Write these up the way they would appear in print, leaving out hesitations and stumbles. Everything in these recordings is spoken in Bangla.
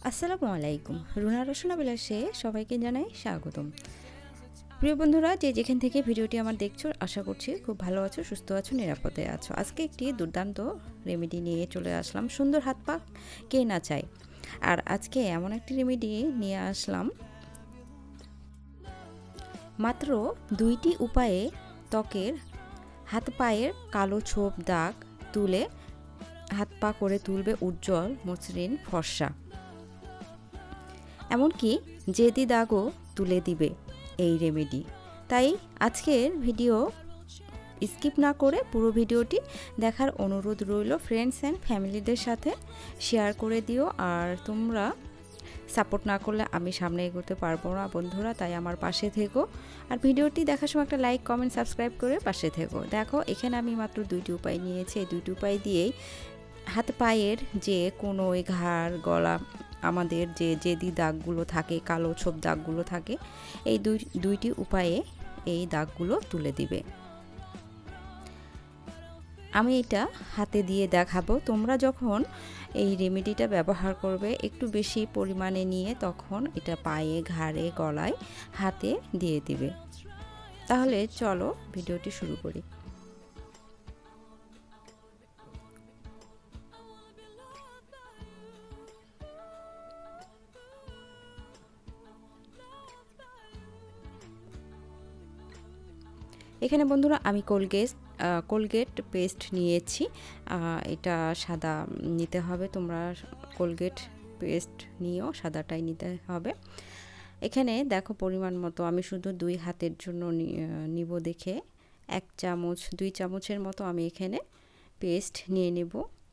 আসসালামু আলাইকুম। রুনা রসনা বিলাসে সবাইকে জানাই স্বাগতম। প্রিয় বন্ধুরা, যে যেখান থেকে ভিডিওটি আমার দেখছো, আশা করছি খুব ভালো আছো, সুস্থ আছো, নিরাপদে আছো। আজকে একটি দুর্দান্ত রেমেডি নিয়ে চলে আসলাম। সুন্দর হাত পা কে না চায়। আর আজকে এমন একটি রেমেডি নিয়ে আসলাম, মাত্র 2টি উপায়ে ত্বকের হাত পায়ের কালো ছোপ দাগ তুলে হাত পা করে তুলবে উজ্জ্বল মসৃণ ফর্সা। এমনকি জেদি দাগও তুলে দিবে এই রেমেডি। তাই আজকের ভিডিও স্কিপ না করে পুরো ভিডিওটি দেখার অনুরোধ রইল। ফ্রেন্ডস অ্যান্ড ফ্যামিলিদের সাথে শেয়ার করে দিও। আর তোমরা সাপোর্ট না করলে আমি সামনে এগোতে পারবো না বন্ধুরা, তাই আমার পাশে থেকো। আর ভিডিওটি দেখার সময় একটা লাইক, কমেন্ট, সাবস্ক্রাইব করে পাশে থেকো। দেখো, এখানে আমি মাত্র 2টি উপায় নিয়েছি। এই 2টি উপায় দিয়েই হাত পায়ের যে কোনো ঘাড়, গলা, আমাদের যে জেদি দাগগুলো থাকে, কালো ছোপ দাগগুলো থাকে, এই দুইটি উপায়ে এই দাগগুলো তুলে দিবে। আমি এটা হাতে দিয়ে দেখাবো। তোমরা যখন এই রেমেডিটা ব্যবহার করবে একটু বেশি পরিমাণে নিয়ে তখন এটা পায়ে, ঘাড়ে, গলায়, হাতে দিয়ে দিবে। তাহলে চলো ভিডিওটি শুরু করি। এখানে বন্ধুরা আমি কোলগেট পেস্ট নিয়েছি। এটা সাদা নিতে হবে। তোমরা কোলগেট পেস্ট নিয়েও সাদাটাই নিতে হবে। এখানে দেখো পরিমাণ মতো, আমি শুধু 2 হাতের জন্য নিব দেখে 1 চামচ, 2 চামচের মতো আমি এখানে পেস্ট নিয়ে নেব।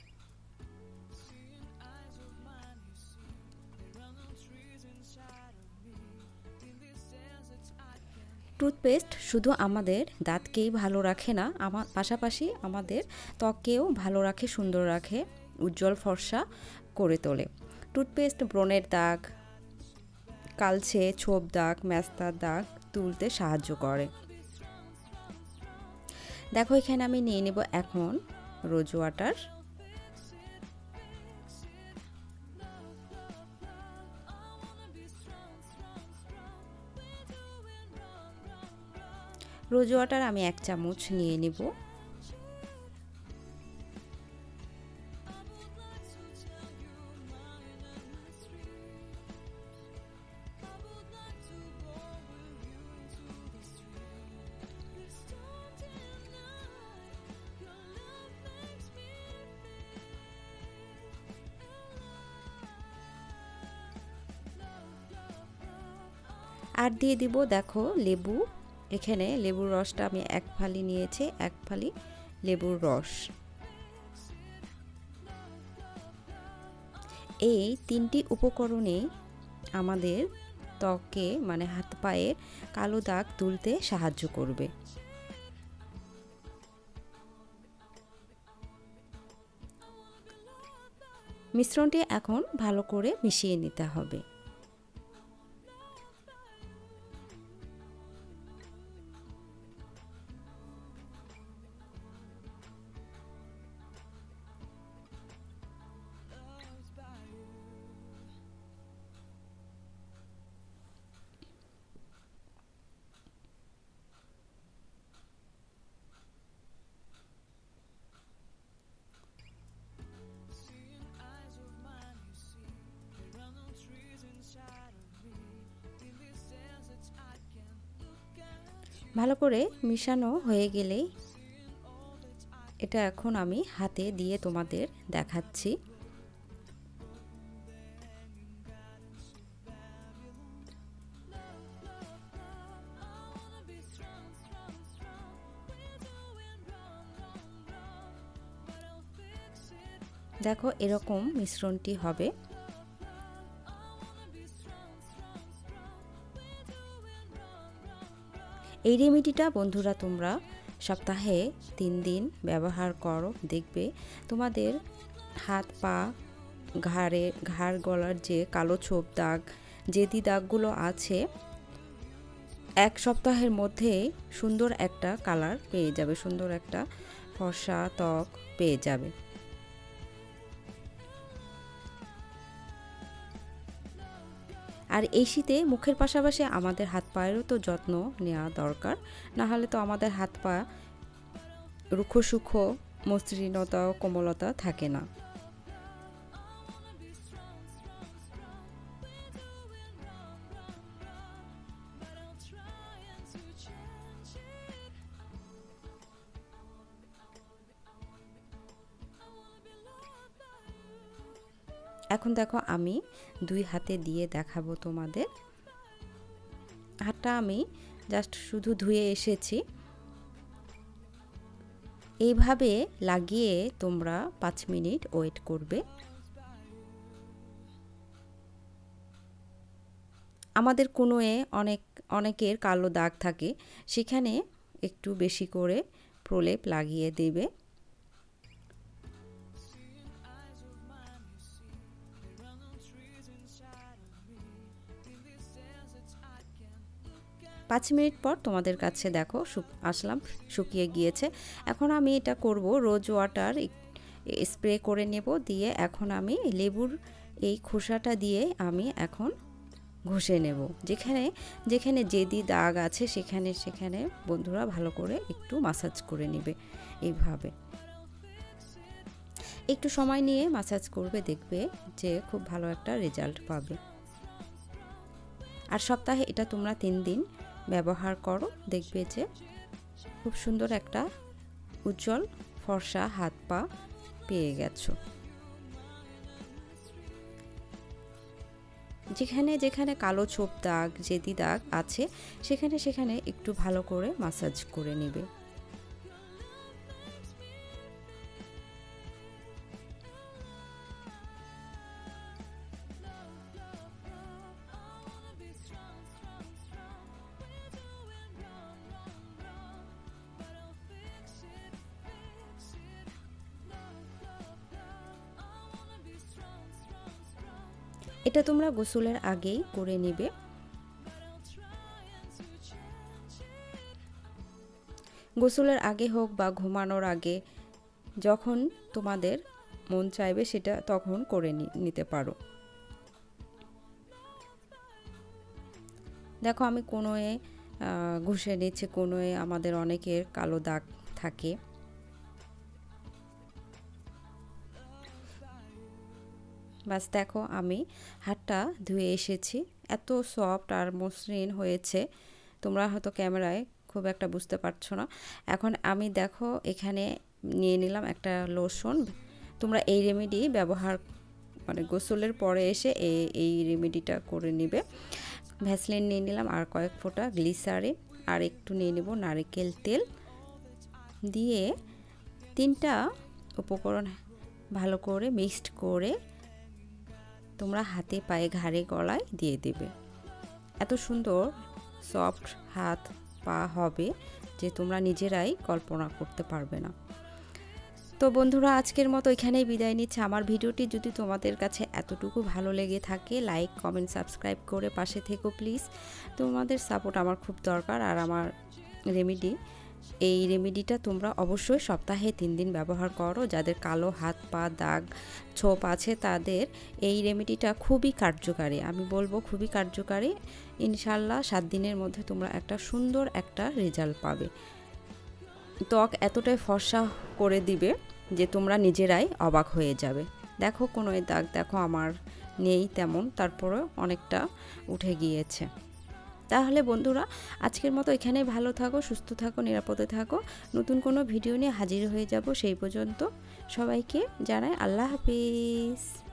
টুথপেস্ট শুধু আমাদের দাঁতকেই ভালো রাখে না, পাশাপাশি আমাদের ত্বককেও ভালো রাখে, সুন্দর রাখে, উজ্জ্বল ফর্সা করে তোলে। টুথপেস্ট ব্রণের দাগ, কালচে ছোপ দাগ, মেস্তার দাগ তুলতে সাহায্য করে। দেখো, এখানে আমি নিয়ে নেব এখন রোজ ওয়াটার। রোজ ওয়াটার আমি 1 চামচ নিয়ে নেব। আর দিয়ে দিব দেখো লেবু। এখানে লেবুর রসটা আমি 1 ফালি নিয়েছি, 1 ফালি লেবুর রস। এই 3টি উপকরণে আমাদের ত্বকে মানে হাত পায়ের কালো দাগ তুলতে সাহায্য করবে। মিশ্রণটি এখন ভালো করে মিশিয়ে নিতে হবে। ভালো করে মিশানো হয়ে গেলেই এটা এখন আমি হাতে দিয়ে তোমাদের দেখাচ্ছি। দেখো, এরকম মিশ্রণটি হবে। এই রেমেডিটা বন্ধুরা তোমরা সপ্তাহে 3 দিন ব্যবহার করো, দেখবে তোমাদের হাত পা, ঘাড়, গলার যে কালো ছোপ দাগ, জেদি দাগগুলো আছে 1 সপ্তাহের মধ্যেই সুন্দর একটা কালার পেয়ে যাবে, সুন্দর একটা ফর্সা ত্বক পেয়ে যাবে। আর এই শীতে মুখের পাশাপাশি আমাদের হাত পায়েরও তো যত্ন নেওয়া দরকার, না হলে তো আমাদের হাত পা রুক্ষ সূক্ষ্ম মসৃণতা ও কোমলতা থাকে না। এখন দেখো আমি 2 হাতে দিয়ে দেখাবো তোমাদের। হাতটা আমি জাস্ট শুধু ধুয়ে এসেছি। এইভাবে লাগিয়ে তোমরা 5 মিনিট ওয়েট করবে। আমাদের কোনোয়ে অনেকের কালো দাগ থাকে, সেখানে একটু বেশি করে প্রলেপ লাগিয়ে দেবে। পাঁচ মিনিট পর তোমাদের কাছে দেখো আসলাম, শুকিয়ে গিয়েছে। এখন আমি এটা করব, রোজ ওয়াটার স্প্রে করে নেব, দিয়ে এখন আমি লেবুর এই খোসাটা দিয়ে আমি এখন ঘষে নেব। যেখানে যেখানে যেদি দাগ আছে সেখানে সেখানে বন্ধুরা ভালো করে একটু মাসাজ করে নেবে। এইভাবে একটু সময় নিয়ে মাসাজ করবে, দেখবে যে খুব ভালো একটা রেজাল্ট পাবে। আর সপ্তাহে এটা তোমরা 3 দিন ব্যবহার করো, দেখবে যে খুব সুন্দর একটা উজ্জ্বল ফর্সা হাত পা পেয়ে গেছো। যেখানে যেখানে কালো ছোপ দাগ যেদি দাগ আছে সেখানে সেখানে একটু ভালো করে মাসাজ করে নেবে। এটা তোমরা গোসলের আগেই করে নেবে। গোসলের আগে হোক বা ঘুমানোর আগে, যখন তোমাদের মন চাইবে সেটা তখন করে নিতে পারো। দেখো আমি কোনোয়ে ঘষে নিচ্ছে, কোনোয়ে আমাদের অনেকের কালো দাগ থাকে। বাস দেখো আমি হাতটা ধুয়ে এসেছি, এত সফট আর মসৃণ হয়েছে, তোমরা হয়তো ক্যামেরায় খুব একটা বুঝতে পারছো না। এখন আমি দেখো এখানে নিয়ে নিলাম একটা লোশন। তোমরা এই রেমেডি ব্যবহার মানে গোসলের পরে এসে এই রেমেডিটা করে নেবে। ভ্যাসলিন নিয়ে নিলাম আর কয়েক ফোঁটা গ্লিসারিন, আর একটু নিয়ে নেব নারকেল তেল, দিয়ে 3টা উপকরণ ভালো করে মিক্সড করে তোমরা হাতে পায়ে ঘাড়ে গলায় দিয়ে দেবে। এত সুন্দর সফট হাত পা হবে যে তোমরা নিজেরাই কল্পনা করতে পারবে না। তো বন্ধুরা আজকের মতো এখানেই বিদায় নিচ্ছে। আমার ভিডিওটি যদি তোমাদের কাছে এতটুকু ভালো লেগে থাকে, লাইক কমেন্ট সাবস্ক্রাইব করে পাশে থেকো প্লিজ। তোমাদের সাপোর্ট আমার খুব দরকার। আর আমার এই রেমেডিটা তোমরা অবশ্যই সপ্তাহে 3 দিন ব্যবহার করো। যাদের কালো হাত পা দাগ ছোপ আছে তাদের এই রেমেডিটা খুবই কার্যকারী, আমি বলবো খুবই কার্যকারী। ইনশাল্লাহ 7 দিনের মধ্যে তোমরা একটা সুন্দর একটা রেজাল্ট পাবে। ত্বক এতটাই ফর্সা করে দিবে যে তোমরা নিজেরাই অবাক হয়ে যাবে। দেখো কোনো দাগ দেখো আমার নেই তেমন, তারপরে অনেকটা উঠে গিয়েছে। তাহলে বন্ধুরা আজকের মতো এখানে ভালো থাকো, সুস্থ থাকো, নিরাপদে থাকো। নতুন কোনো ভিডিও নিয়ে হাজির হয়ে যাব। সেই পর্যন্ত সবাইকে জানাই আল্লাহ হাফেজ।